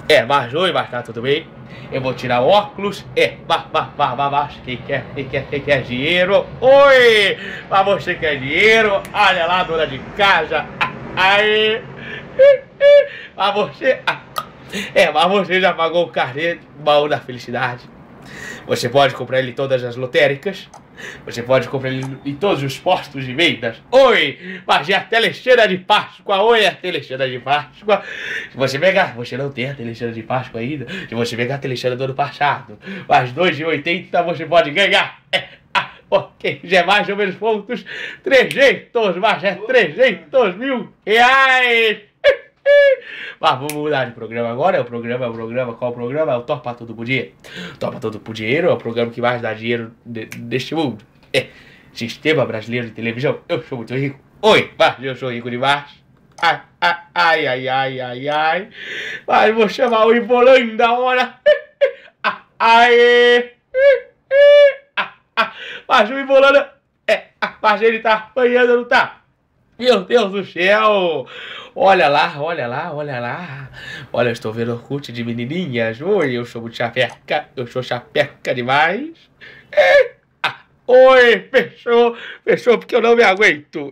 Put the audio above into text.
Mas oi, mas tá tudo bem? Eu vou tirar o óculos. Mas quem quer dinheiro? Oi! Mas você quer dinheiro? Olha lá, dona de casa. Aí! Mas você... mas você já pagou o carnê do baú da felicidade. Você pode comprar ele em todas as lotéricas. Você pode comprar ele em todos os postos de vendas. Oi, mas é a telexeira de Páscoa. Oi, a telexeira de Páscoa. Se você pegar, você não tem a telexeira de Páscoa ainda. Se você pegar a telexeira do ano passado, mais R$2,80 você pode ganhar. Quem quiser mais ou menos pontos, 300, mas é 300 mil reais. Mas vamos mudar de programa agora. Qual programa? É o Topa Tudo por Dinheiro. Topa Tudo por Dinheiro é o programa que mais dá dinheiro deste mundo. Sistema Brasileiro de Televisão. Eu sou muito rico. Oi, mas eu sou rico demais. Ai. Mas vou chamar o Ivolando da hora. Mas o Ivolando... mas ele tá apanhando, não tá? Meu Deus do céu! Olha lá. Olha, eu estou vendo Orkut de menininhas. Oi, eu sou muito chapeca. Eu sou chapeca demais. Oi, fechou porque eu não me aguento.